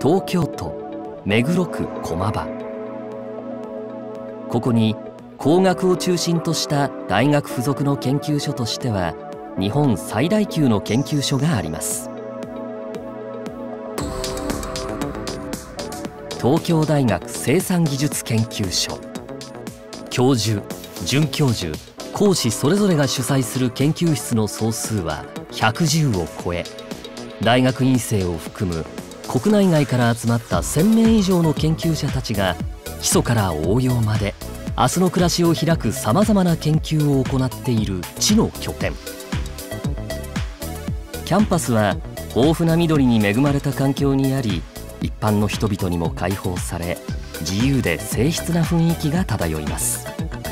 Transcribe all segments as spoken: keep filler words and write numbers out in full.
東京都目黒区駒場。ここに工学を中心とした大学附属の研究所としては日本最大級の研究所があります。東京大学生産技術研究所。教授、准教授、講師それぞれが主催する研究室の総数はひゃくじゅうを超え、大学院生を含む国内外から集まったせんめい以上の研究者たちが基礎から応用まで明日の暮らしを開くさまざまな研究を行っている知の拠点。キャンパスは豊富な緑に恵まれた環境にあり、一般の人々にも開放され、自由で静謐な雰囲気が漂います。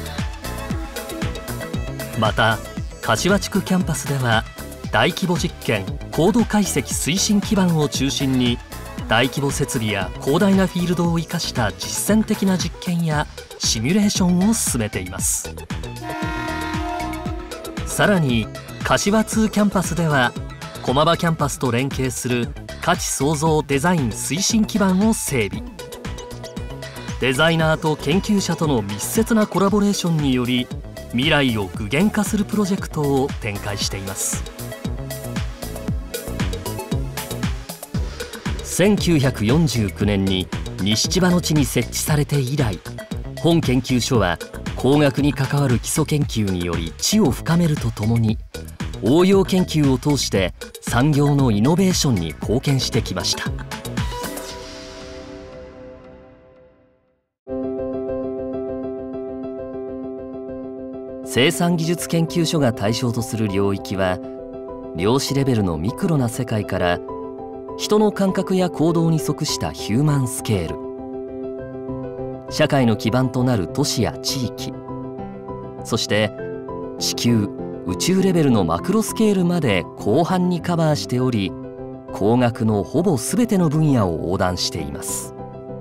また柏地区キャンパスでは大規模実験高度解析推進基盤を中心に大規模設備や広大なフィールドを生かした実践的な実験やシミュレーションを進めています。さらに柏にキャンパスでは駒場キャンパスと連携する価値創造デザイン推進基盤を整備。デザイナーと研究者との密接なコラボレーションにより未来を具現化するプロジェクトを展開しています。せんきゅうひゃくよんじゅうきゅうねんに西千葉の地に設置されて以来、本研究所は工学に関わる基礎研究により知を深めるとともに、応用研究を通して産業のイノベーションに貢献してきました。生産技術研究所が対象とする領域は、量子レベルのミクロな世界から人の感覚や行動に即したヒューマンスケール、社会の基盤となる都市や地域、そして地球宇宙レベルのマクロスケールまで広範にカバーしており、工学のほぼ全ての分野を横断しています。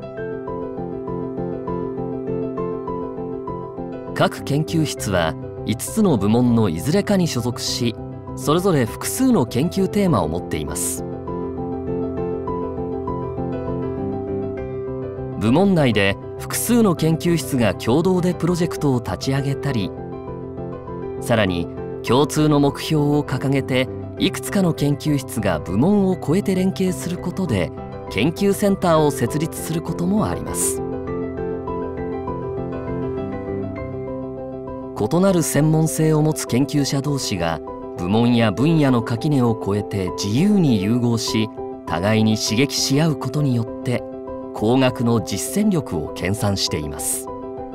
各研究室はいつつの部門のいずれかに所属し、それぞれ複数の研究テーマを持っています。部門内で複数の研究室が共同でプロジェクトを立ち上げたり、さらに共通の目標を掲げていくつかの研究室が部門を超えて連携することで研究センターを設立することもあります。異なる専門性を持つ研究者同士が部門や分野の垣根を越えて自由に融合し、互いに刺激し合うことによって工学の実践力を研鑽しています。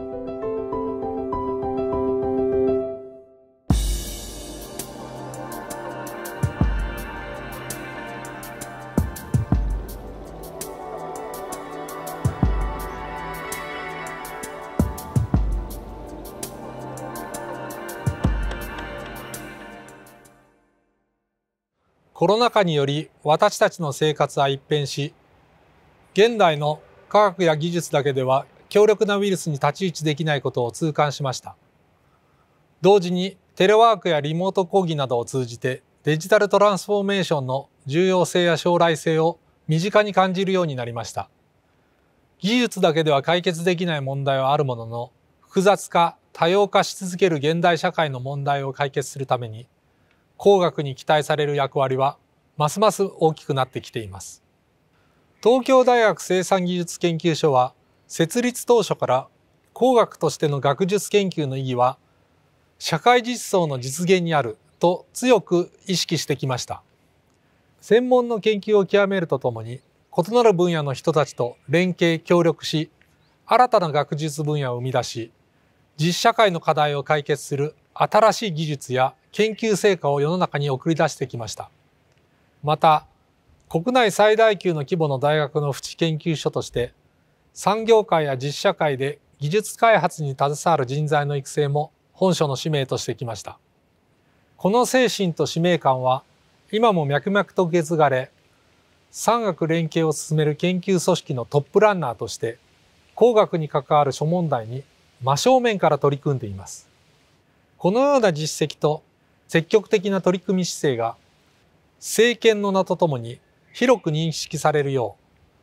コロナ禍により私たちの生活は一変し、現代の科学や技術だけでは強力なウイルスに太刀打ちできないことを痛感しました。同時にテレワークやリモート講義などを通じてデジタルトランスフォーメーションの重要性や将来性を身近に感じるようになりました。技術だけでは解決できない問題はあるものの、複雑化、多様化し続ける現代社会の問題を解決するために、工学に期待される役割はますます大きくなってきています。東京大学生産技術研究所は設立当初から工学としての学術研究の意義は社会実装の実現にあると強く意識してきました。専門の研究を極めるとともに異なる分野の人たちと連携協力し、新たな学術分野を生み出し、実社会の課題を解決する新しい技術や研究成果を世の中に送り出してきました。また、国内最大級の規模の大学の淵研究所として、産業界や実社会で技術開発に携わる人材の育成も本所の使命としてきました。この精神と使命感は、今も脈々と受け継がれ、産学連携を進める研究組織のトップランナーとして、工学に関わる諸問題に真正面から取り組んでいます。このような実績と積極的な取り組み姿勢が政権の名とともに広く認識されるよう、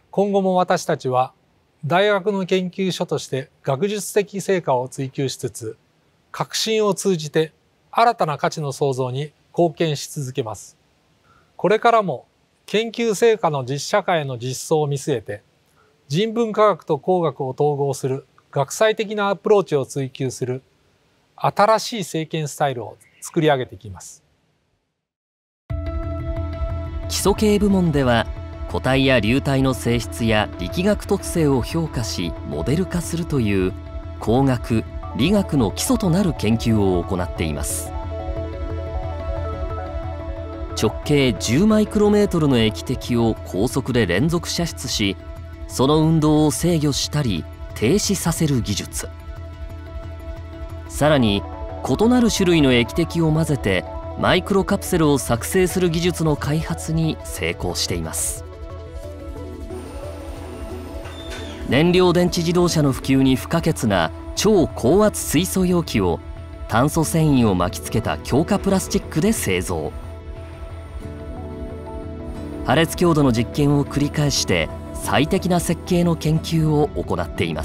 今後も私たちは大学の研究所として学術的成果を追求しつつ、革新を通じて新たな価値の創造に貢献し続けます。これからも研究成果の実社会の実装を見据えて、人文科学と工学を統合する学際的なアプローチを追求する新しい政権スタイルを作り上げていきます。 基礎系部門では固体や流体の性質や力学特性を評価しモデル化するという工学・理学の基礎となる研究を行っています。直径じゅうマイクロメートルの液滴を高速で連続射出し、その運動を制御したり停止させる技術。さらに異なる種類の液滴を混ぜてマイクロカプセルを作成する技術の開発に成功しています。燃料電池自動車の普及に不可欠な超高圧水素容器を炭素繊維を巻きつけた強化プラスチックで製造。破裂強度の実験を繰り返して最適な設計の研究を行っています。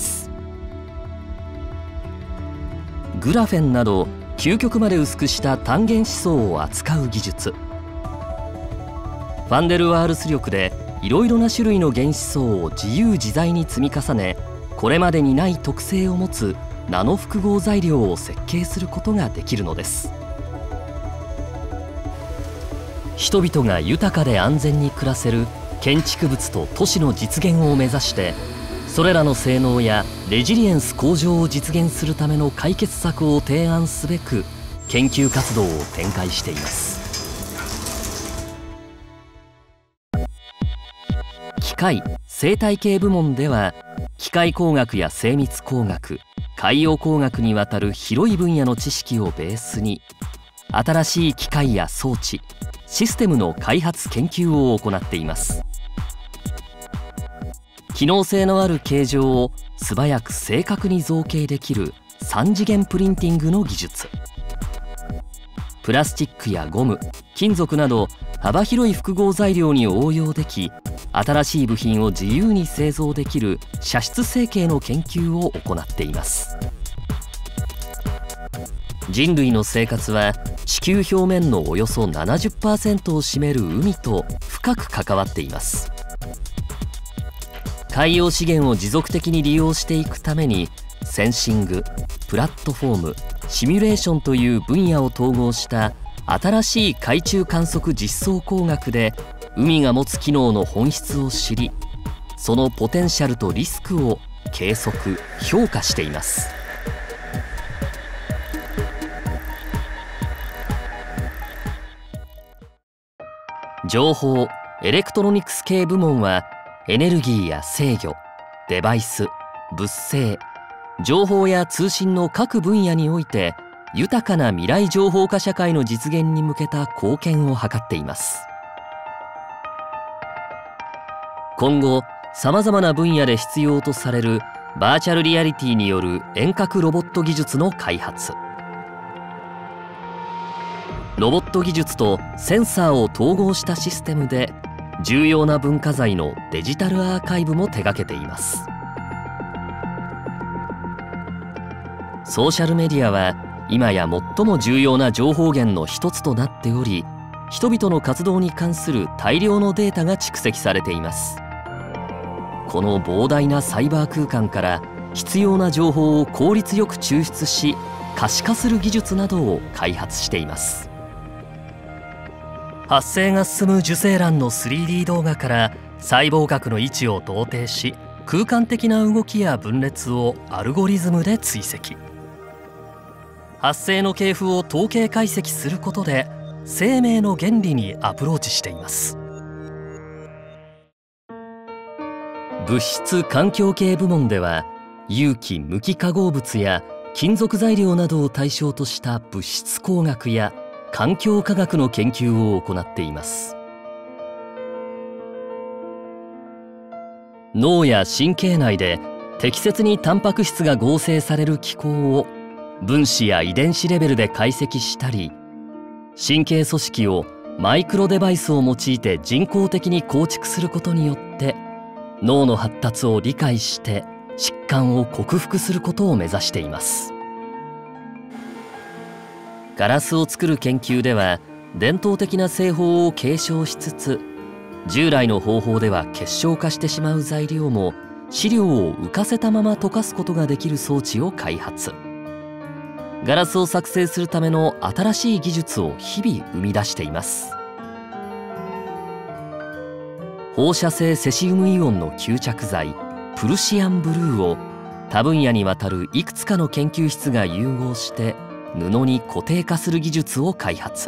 グラフェンなど究極まで薄くした単元思想を扱う技術。ファンデルワールス力でいろいろな種類の原子層を自由自在に積み重ね、これまでにない特性を持つナノ複合材料を設計することができるのです。人々が豊かで安全に暮らせる建築物と都市の実現を目指して、それらの性能やレジリエンス向上を実現するための解決策を提案すべく研究活動を展開しています。機械・生態系部門では、機械工学や精密工学、海洋工学にわたる広い分野の知識をベースに、新しい機械や装置、システムの開発研究を行っています。機能性のある形状を素早く正確に造形できるさん次元プリンティングの技術。プラスチックやゴム、金属など幅広い複合材料に応用でき、新しい部品を自由に製造できる射出成形の研究を行っています。人類の生活は地球表面のおよそ ななじゅっパーセント を占める海と深く関わっています。海洋資源を持続的に利用していくために、センシング、プラットフォーム、シミュレーションという分野を統合した新しい海中観測実装工学で、海が持つ機能の本質を知り、そのポテンシャルとリスクを計測・評価しています。情報・エレクトロニクス系部門は、エネルギーや制御、デバイス、物性、情報や通信の各分野において豊かな未来情報化社会の実現に向けた貢献を図っています。今後さまざまな分野で必要とされるバーチャルリアリティによる遠隔ロボット技術の開発、ロボット技術とセンサーを統合したシステムで重要な文化財のデジタルアーカイブも手掛けています。ソーシャルメディアは今や最も重要な情報源の一つとなっており、人々の活動に関する大量のデータが蓄積されています。この膨大なサイバー空間から必要な情報を効率よく抽出し可視化する技術などを開発しています。発生が進む受精卵の スリーディー 動画から細胞核の位置を同定し、空間的な動きや分裂をアルゴリズムで追跡。発生の系譜を統計解析することで生命の原理にアプローチしています。物質環境系部門では、有機無機化合物や金属材料などを対象とした物質工学や環境科学の研究を行っています。脳や神経内で適切にタンパク質が合成される機構を分子や遺伝子レベルで解析したり、神経組織をマイクロデバイスを用いて人工的に構築することによって脳の発達を理解して疾患を克服することを目指しています。ガラスを作る研究では伝統的な製法を継承しつつ、従来の方法では結晶化してしまう材料も試料を浮かせたまま溶かすことができる装置を開発。ガラスを作成するための新しい技術を日々生み出しています。放射性セシウムイオンの吸着剤プルシアンブルーを多分野にわたるいくつかの研究室が融合して布に固定化する技術を開発。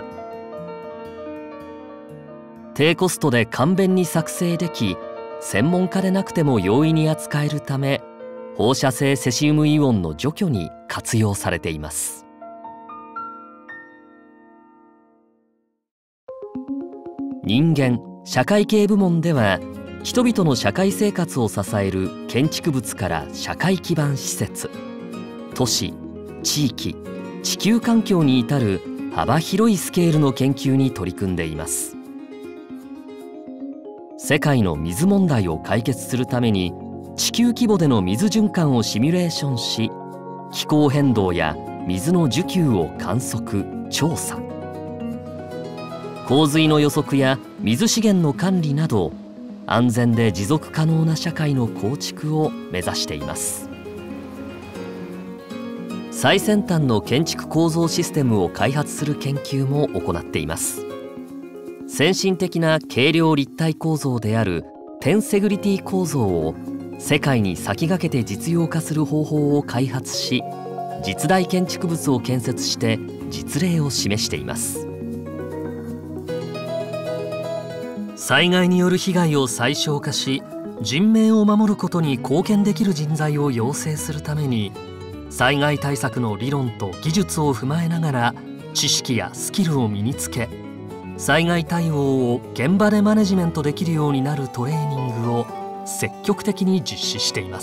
低コストで簡便に作成でき、専門家でなくても容易に扱えるため、放射性セシウムイオンの除去に活用されています。人間社会系部門では、人々の社会生活を支える建築物から社会基盤施設、都市、地域、地球環境に至る幅広いスケールの研究に取り組んでいます。世界の水問題を解決するために地球規模での水循環をシミュレーションし、気候変動や水の需給を観測・調査、洪水の予測や水資源の管理など安全で持続可能な社会の構築を目指しています。最先端の建築構造システムを開発する研究も行っています。先進的な軽量立体構造であるテンセグリティ構造を世界に先駆けて実用化する方法を開発し、実大建築物を建設して実例を示しています。災害による被害を最小化し、人命を守ることに貢献できる人材を養成するために、災害対策の理論と技術を踏まえながら知識やスキルを身につけ、災害対応を現場でマネジメントできるようになるトレーニングを積極的に実施しています。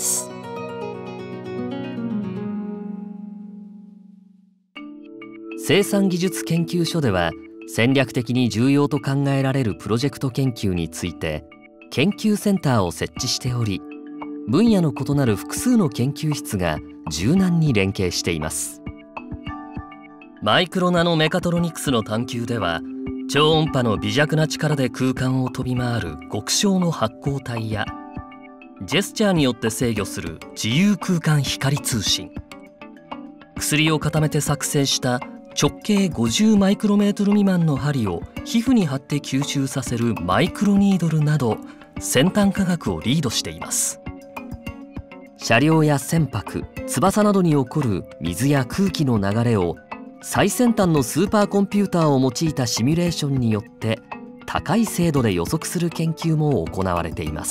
生産技術研究所では、戦略的に重要と考えられるプロジェクト研究について研究センターを設置しており、分野の異なる複数の研究室が柔軟に連携しています。マイクロナノメカトロニクスの探求では、超音波の微弱な力で空間を飛び回る極小の発光体や、ジェスチャーによって制御する自由空間光通信、薬を固めて作成した直径ごじゅうマイクロメートル未満の針を皮膚に貼って吸収させるマイクロニードルなど、先端科学をリードしています。車両や船舶、翼などに起こる水や空気の流れを最先端のスーパーコンピューターを用いたシミュレーションによって高い精度で予測する研究も行われています。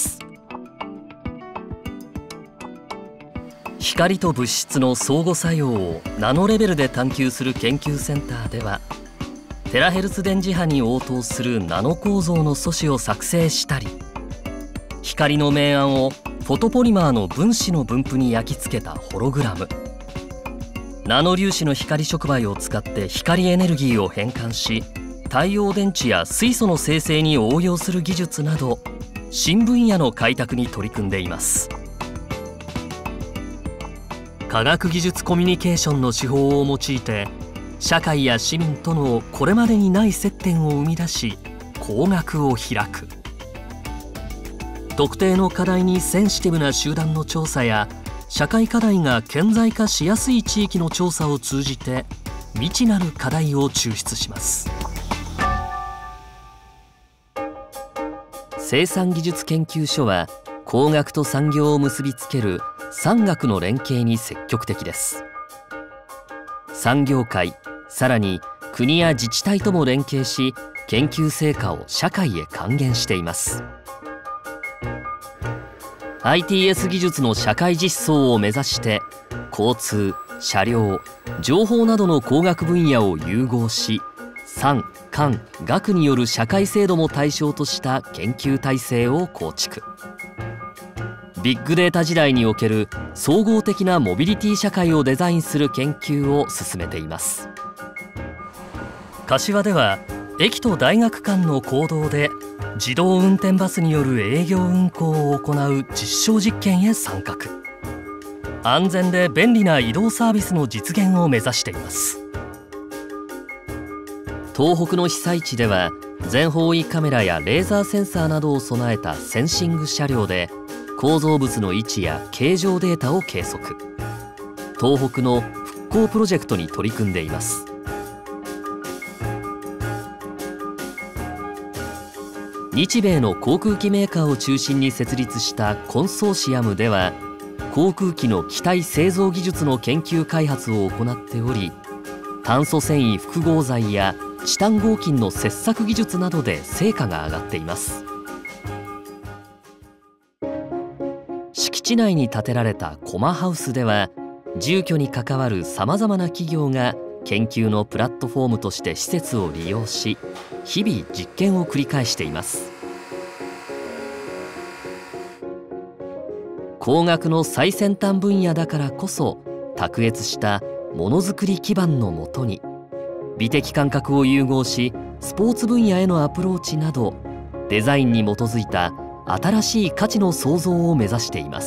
光と物質の相互作用をナノレベルで探求する研究センターでは、テラヘルツ電磁波に応答するナノ構造の素子を作成したり、光の明暗をフォトポリマーの分子の分布に焼き付けたホログラム、ナノ粒子の光触媒を使って光エネルギーを変換し、太陽電池や水素の生成に応用する技術など、新分野の開拓に取り組んでいます。科学技術コミュニケーションの手法を用いて、社会や市民とのこれまでにない接点を生み出し、工学を開く。特定の課題にセンシティブな集団の調査や、社会課題が顕在化しやすい地域の調査を通じて未知なる課題を抽出します。生産技術研究所は工学と産業を結びつける産学の連携に積極的です。産業界、さらに国や自治体とも連携し、研究成果を社会へ還元しています。アイティーエス 技術の社会実装を目指して、交通、車両、情報などの工学分野を融合し、産・官・学による社会制度も対象とした研究体制を構築。ビッグデータ時代における総合的なモビリティ社会をデザインする研究を進めています。柏では駅と大学間の公道で自動運転バスによる営業運行を行う実証実験へ参画。安全で便利な移動サービスの実現を目指しています。東北の被災地では全方位カメラやレーザーセンサーなどを備えたセンシング車両で構造物の位置や形状データを計測。東北の復興プロジェクトに取り組んでいます。日米の航空機メーカーを中心に設立したコンソーシアムでは、航空機の機体製造技術の研究開発を行っており、炭素繊維複合材やチタン合金の切削技術などで成果が上がっています。敷地内に建てられたコマハウスでは、住居に関わるさまざまな企業が研究のプラットフォームとして施設を利用し、日々実験を繰り返しています。工学の最先端分野だからこそ、卓越したものづくり基盤のもとに美的感覚を融合し、スポーツ分野へのアプローチなどデザインに基づいた新しい価値の創造を目指しています。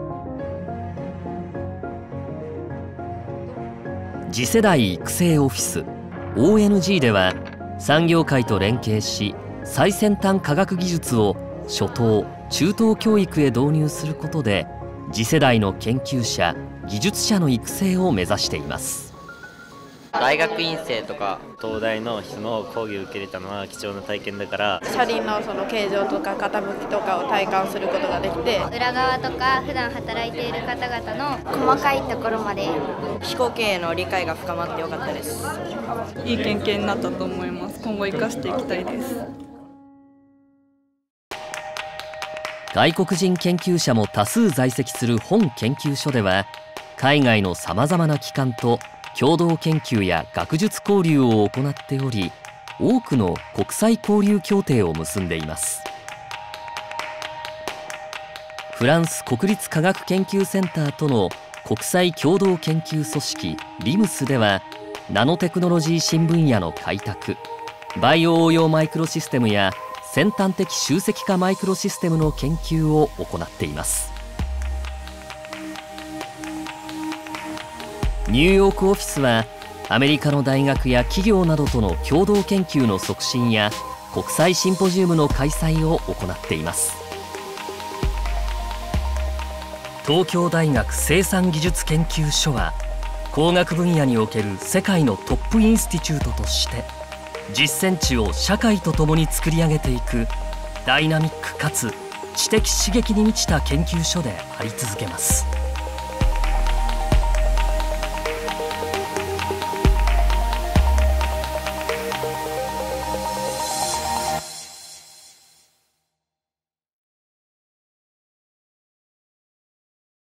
次世代育成オフィス オーエヌジー では、産業界と連携し最先端科学技術を初等・中等教育へ導入することで、次世代の研究者・技術者の育成を目指しています。 大学院生とか東大の人の講義を受けれたのは貴重な体験だから、 車輪のその形状とか傾きとかを体感することができて、 裏側とか普段働いている方々の細かいところまで飛行経営の理解が深まってよかったです。 いい経験になったと思います。今後生かしていきたいです。 外国人研究者も多数在籍する本研究所では、海外のさまざまな機関と共同研究や学術交流を行っており、多くの国際交流協定を結んでいます。フランス国立科学研究センターとの国際共同研究組織リムスでは、ナノテクノロジー新分野の開拓、バイオ応用マイクロシステムや先端的集積化マイクロシステムの研究を行っています。ニューヨークオフィスはアメリカの大学や企業などとの共同研究の促進や国際シンポジウムの開催を行っています。東京大学生産技術研究所は、工学分野における世界のトップインスティチュートとして実践地を社会とともに作り上げていくダイナミックかつ知的刺激に満ちた研究所であり続けます。